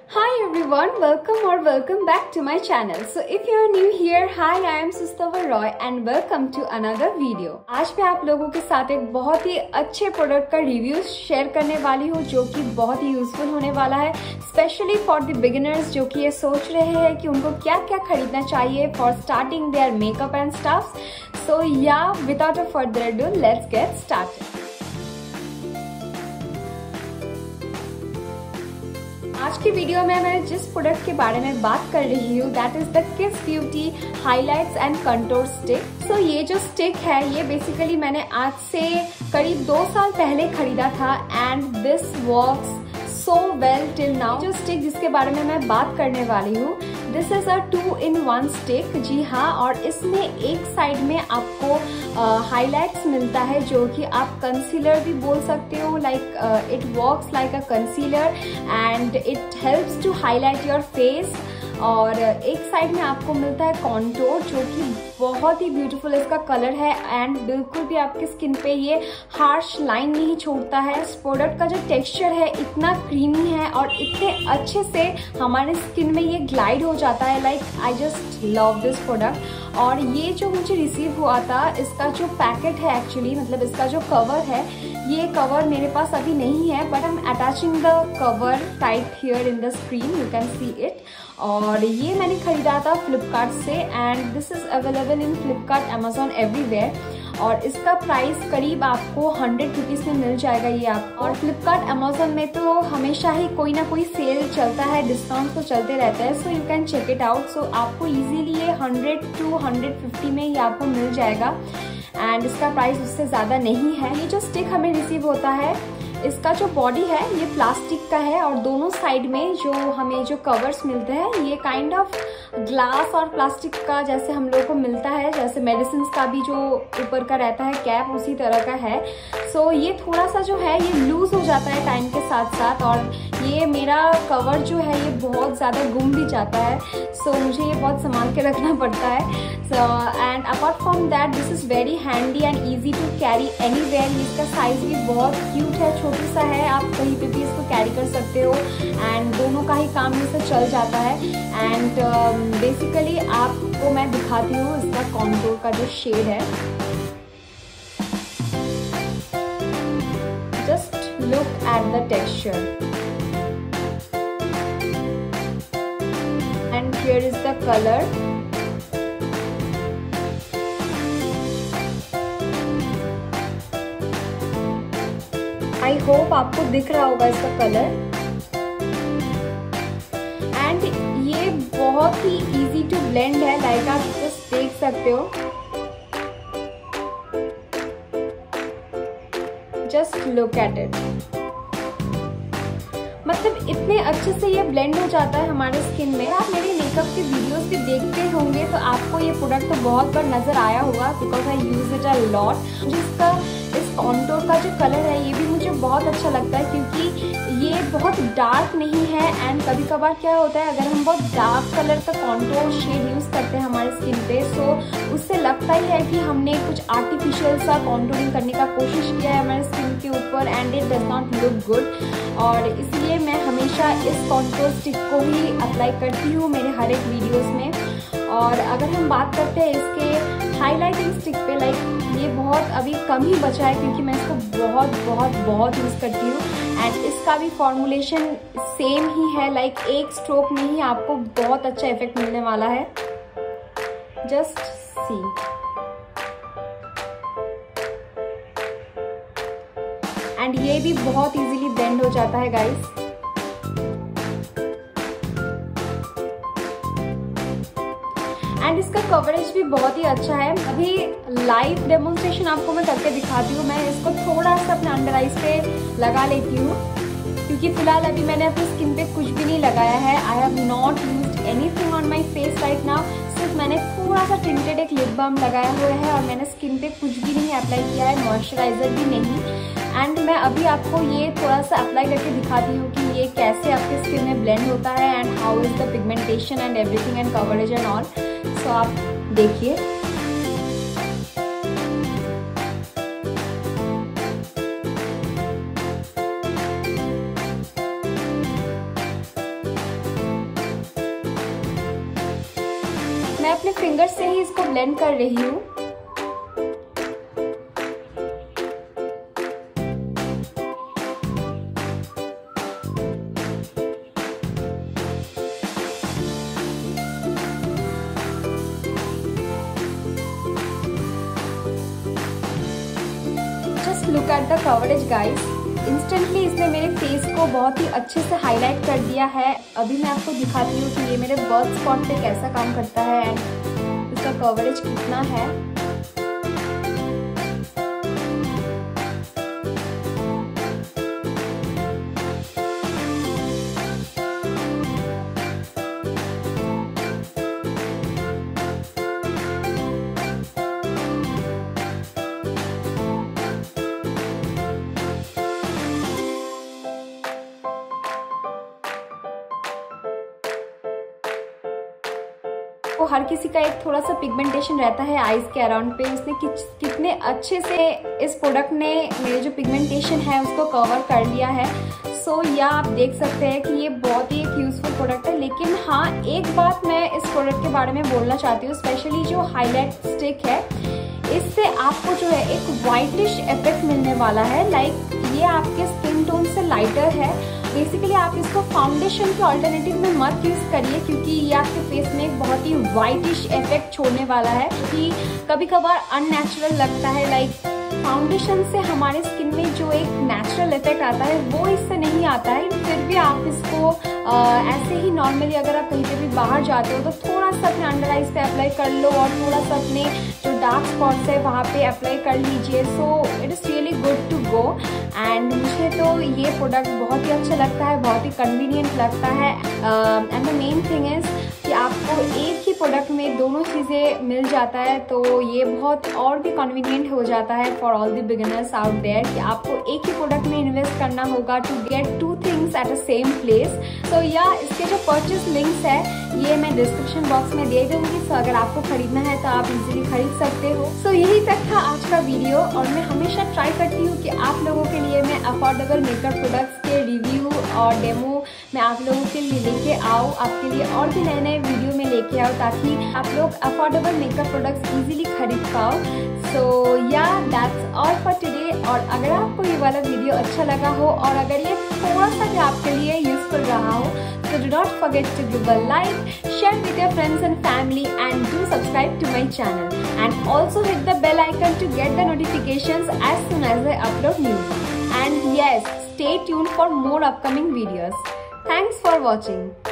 Hi everyone, welcome back to my channel. So if you are new here, hi, I am Sustava Roy and welcome to another video. आज मैं आप लोगों के साथ एक बहुत ही अच्छे प्रोडक्ट का रिव्यू शेयर करने वाली हूँ जो कि बहुत ही यूजफुल होने वाला है, स्पेशली फॉर द बिगिनर्स जो कि ये सोच रहे हैं कि उनको क्या क्या खरीदना चाहिए for starting their makeup and stuffs. So yeah, without a further ado, let's get started. आज की वीडियो में मैं जिस प्रोडक्ट के बारे में बात कर रही हूँ that is the Kiss Beauty highlights and contour stick. So ये जो स्टिक है ये बेसिकली मैंने आज से करीब 2 साल पहले खरीदा था and this works so well till now. जो स्टिक जिसके बारे में मैं बात करने वाली हूँ this is a 2-in-1 stick. जी हाँ, और इसमें एक साइड में आपको हाइलाइट्स मिलता है जो कि आप कंसीलर भी बोल सकते हो. Like it works like a concealer and it helps to highlight your face. और एक साइड में आपको मिलता है कॉन्टोर जो कि बहुत ही ब्यूटीफुल इसका कलर है एंड बिल्कुल भी आपके स्किन पे ये हार्श लाइन नहीं छोड़ता है. इस प्रोडक्ट का जो टेक्सचर है इतना क्रीमी है और इतने अच्छे से हमारे स्किन में ये ग्लाइड हो जाता है. Like I just love this product. और ये जो मुझे रिसीव हुआ था इसका जो पैकेट है एक्चुअली मतलब इसका जो कवर है ये कवर मेरे पास अभी नहीं है but I am attaching the cover type here in the screen, you can see it. और ये मैंने खरीदा था फ्लिपकार्ट से and this is available in Flipkart, Amazon, everywhere. और इसका प्राइस करीब आपको 100 रुपीज़ में मिल जाएगा ये आपको. और फ्लिपकार्ट, अमेजोन में तो हमेशा ही कोई ना कोई सेल चलता है, डिस्काउंट तो चलते रहते हैं. So you can check it out. So आपको इजीली ये 100 to 150 में ये आपको मिल जाएगा एंड इसका प्राइस उससे ज़्यादा नहीं है. ये जो स्टिक हमें रिसीव होता है इसका जो बॉडी है ये प्लास्टिक का है और दोनों साइड में जो हमें जो कवर्स मिलते हैं ये काइंड ऑफ ग्लास और प्लास्टिक का जैसे हम लोग को मिलता है, जैसे मेडिसिन का भी जो ऊपर का रहता है कैप उसी तरह का है. सो ये थोड़ा सा जो है ये लूज हो जाता है टाइम के साथ साथ और ये मेरा कवर जो है ये बहुत ज़्यादा गुम भी जाता है. सो मुझे ये बहुत संभाल के रखना पड़ता है. And apart from that this is very handy and easy to carry anywhere. इसका साइज भी बहुत क्यूट है, छोटी सा है, आप कहीं पे भी इसको कैरी कर सकते हो एंड दोनों का ही काम इससे चल जाता है. एंड बेसिकली आपको मैं दिखाती हूँ इसका कॉन्टूर का जो शेड है. Just look at the texture and here is the colour. I hope आपको दिख रहा होगा इसका कलर. एंड ये बहुत ही इजी टू ब्लेंड है, लाइक आप जस्ट देख सकते हो. Just look at it. मतलब इतने अच्छे से ये ब्लेंड हो जाता है हमारे स्किन में. आप मेरे मेकअप के वीडियोस भी देखते होंगे तो आपको ये प्रोडक्ट तो बहुत बार नजर आया होगा because I use it a lot. मुझे इसका इस कॉन्टूर का जो कलर है ये भी मुझे बहुत अच्छा लगता है क्योंकि ये बहुत डार्क नहीं है. एंड कभी कभार क्या होता है अगर हम बहुत डार्क कलर का कॉन्टूर शेड यूज़ करते हैं हमारे स्किन पे सो उससे लगता ही है कि हमने कुछ आर्टिफिशियल सा कॉन्टूरिंग करने का कोशिश किया है हमारे स्किन के ऊपर and it does not look good. और इसलिए मैं हमेशा इस कॉन्टूर स्टिक को ही अप्लाई करती हूँ मेरे हर एक वीडियोज़ में. और अगर हम बात करते हैं इसके हाईलाइटिंग स्टिक पे लाइक ये बहुत अभी कम ही बचा है क्योंकि मैं इसको बहुत बहुत बहुत यूज़ करती हूँ एंड इसका भी फॉर्मुलेशन सेम ही है. लाइक एक स्ट्रोक में ही आपको बहुत अच्छा इफेक्ट मिलने वाला है. Just see. एंड ये भी बहुत इजीली ब्लेंड हो जाता है गाइस. एंड इसका कवरेज भी बहुत ही अच्छा है. अभी लाइव डेमोन्स्ट्रेशन आपको मैं करके दिखाती हूँ. मैं इसको थोड़ा सा अपने अंडर आइज पे लगा लेती हूँ क्योंकि फिलहाल अभी मैंने अपनी स्किन पे कुछ भी नहीं लगाया है. I have not used anything on my face right now. सिर्फ मैंने थोड़ा सा टिंटेड एक लिप बाम लगाया हुआ है और मैंने स्किन पे कुछ भी नहीं अप्लाई किया है, मॉइस्चराइजर भी नहीं. एंड मैं अभी आपको ये थोड़ा सा अप्लाई करके दिखाती हूँ कि ये कैसे आपके स्किन में ब्लेंड होता है and how is the pigmentation and everything and coverage and all. So आप देखिए. मैं अपने फिंगर से ही इसको ब्लेंड कर रही हूँ। Just look at the coverage guys, instantly इसने मेरे फेस को बहुत ही अच्छे से हाईलाइट कर दिया है। अभी मैं आपको दिखाती हूँ कि ये मेरे बर्थ स्पॉट पे कैसा काम करता है एंड इसका कवरेज कितना है। वो हर किसी का एक थोड़ा सा पिगमेंटेशन रहता है आईज के अराउंड पे, उसने कितने अच्छे से इस प्रोडक्ट ने मेरे जो पिगमेंटेशन है उसको कवर कर लिया है। सो या आप देख सकते हैं कि ये बहुत ही एक यूजफुल प्रोडक्ट है। लेकिन हाँ, एक बात मैं इस प्रोडक्ट के बारे में बोलना चाहती हूँ, स्पेशली जो हाईलाइट स्टिक है, इससे आपको जो है एक वाइटिश इफेक्ट मिलने वाला है। लाइक ये आपके स्किन टोन से लाइटर है। बेसिकली आप इसको फाउंडेशन के ऑल्टरनेटिव में मत यूज करिए, क्योंकि ये आपके फेस में एक बहुत ही वाइटिश इफेक्ट छोड़ने वाला है, कि कभी कभार अननेचुरल लगता है। लाइक फाउंडेशन से हमारे स्किन में जो एक नेचुरल इफेक्ट आता है वो इससे नहीं आता है। फिर भी आप इसको ऐसे ही नॉर्मली अगर आप कहीं पे भी बाहर जाते हो तो थोड़ा सा अपने अंडर आइज पे अप्लाई कर लो और थोड़ा सा अपने जो डार्क स्पॉट्स है वहाँ पे अप्लाई कर लीजिए। So it is really good to go. And मुझे तो ये प्रोडक्ट बहुत ही अच्छा लगता है, बहुत ही कन्वीनियंट लगता है। And the main thing is कि आपको एक ही प्रोडक्ट में दोनों चीज़ें मिल जाता है, तो ये बहुत और भी कन्वीनियंट हो जाता है for all the beginners out there, कि आपको एक ही प्रोडक्ट में इन्वेस्ट करना होगा to get two things at a same place. So या इसके जो परचेज लिंक्स है ये मैं डिस्क्रिप्शन बॉक्स में दे दूंगी। सो अगर आपको खरीदना है तो आप इजीली खरीद सकते हो। सो यही तक था आज का वीडियो, और मैं हमेशा ट्राई करती हूँ कि आप लोगों के लिए मैं अफोर्डेबल मेकअप प्रोडक्ट्स के रिव्यू और डेमो मैं आप लोगों के लिए लेके आऊँ, आपके लिए और भी नए नए वीडियो में लेके आओ, ताकि आप लोग अफोर्डेबल मेकअप प्रोडक्ट्स इजीली खरीद पाओ। सो या दैट्स ऑल फॉर टुडे। और अगर आपको ये वाला वीडियो अच्छा लगा हो और अगर ये थोड़ा सा भी आपके लिए यूजफुल रहा हो, so do not forget to give a like, share with your friends and family, and do subscribe to my channel. And also hit the bell icon to get the notifications as soon as I upload new videos. And yes, stay tuned for more upcoming videos. Thanks for watching.